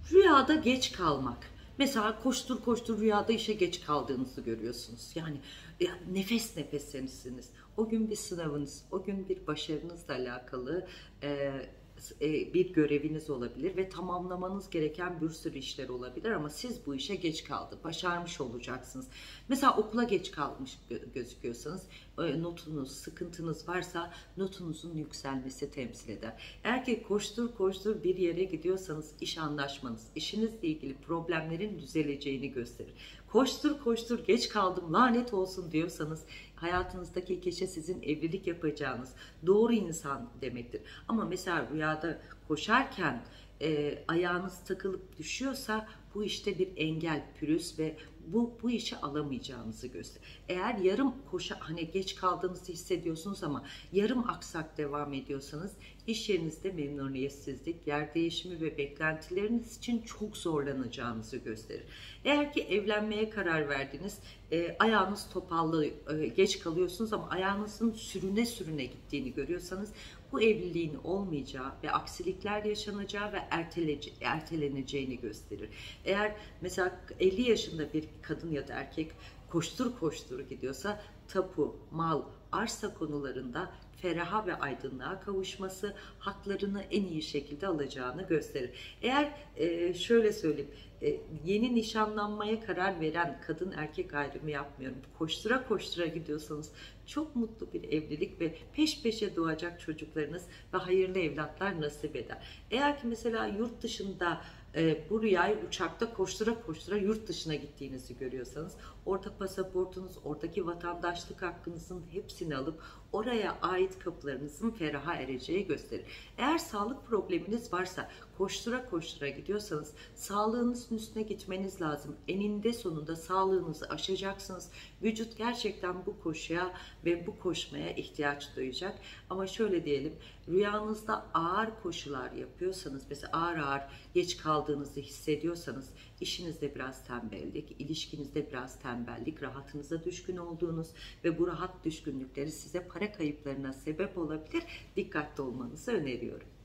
Rüyada geç kalmak. Mesela koştur koştur rüyada işe geç kaldığınızı görüyorsunuz. Yani nefes nefesseniz. O gün bir sınavınız, o gün bir başarınızla alakalı e, bir göreviniz olabilir ve tamamlamanız gereken bir sürü işler olabilir ama siz bu işe geç kaldı, başarmış olacaksınız. Mesela okula geç kalmış gözüküyorsanız notunuz, sıkıntınız varsa notunuzun yükselmesi temsil eder. Eğer ki koştur koştur bir yere gidiyorsanız iş anlaşmanız, işinizle ilgili problemlerin düzeleceğini gösterir. Koştur koştur geç kaldım lanet olsun diyorsanız hayatınızdaki kişi sizin evlilik yapacağınız doğru insan demektir. Ama mesela rüyada koşarken ayağınız takılıp düşüyorsa bu işte bir engel, pürüz ve bu işi alamayacağınızı gösterir. Eğer yarım koşa hani geç kaldığınızı hissediyorsunuz ama yarım aksak devam ediyorsanız iş yerinizde memnuniyetsizlik, yer değişimi ve beklentileriniz için çok zorlanacağınızı gösterir. Eğer ki evlenmeye karar verdiniz, ayağınız topallı, geç kalıyorsunuz ama ayağınızın sürüne sürüne gittiğini görüyorsanız bu evliliğin olmayacağı ve aksilikler yaşanacağı ve erteleneceğini gösterir. Eğer mesela 50 yaşında bir kadın ya da erkek koştur koştur gidiyorsa tapu, mal, arsa konularında feraha ve aydınlığa kavuşması, haklarını en iyi şekilde alacağını gösterir. Eğer şöyle söyleyeyim, yeni nişanlanmaya karar veren kadın erkek ayrımı yapmıyorum. Koştura koştura gidiyorsanız çok mutlu bir evlilik ve peş peşe doğacak çocuklarınız ve hayırlı evlatlar nasip eder. Eğer ki mesela yurt dışında bu rüyayı uçakta koştura koştura yurt dışına gittiğinizi görüyorsanız orada pasaportunuz, oradaki vatandaşlık hakkınızın hepsini alıp oraya ait kapılarınızın feraha ereceği gösterir. Eğer sağlık probleminiz varsa koştura koştura gidiyorsanız sağlığınızın üstüne gitmeniz lazım. Eninde sonunda sağlığınızı aşacaksınız. Vücut gerçekten bu koşuya ve bu koşmaya ihtiyaç duyacak. Ama şöyle diyelim, rüyanızda ağır koşular yapıyorsanız, mesela ağır ağır geç kaldığınızı hissediyorsanız, işinizde biraz tembellik, ilişkinizde biraz tembellik, rahatınıza düşkün olduğunuz ve bu rahat düşkünlükleri size para kayıplarına sebep olabilir. Dikkatli olmanızı öneriyorum.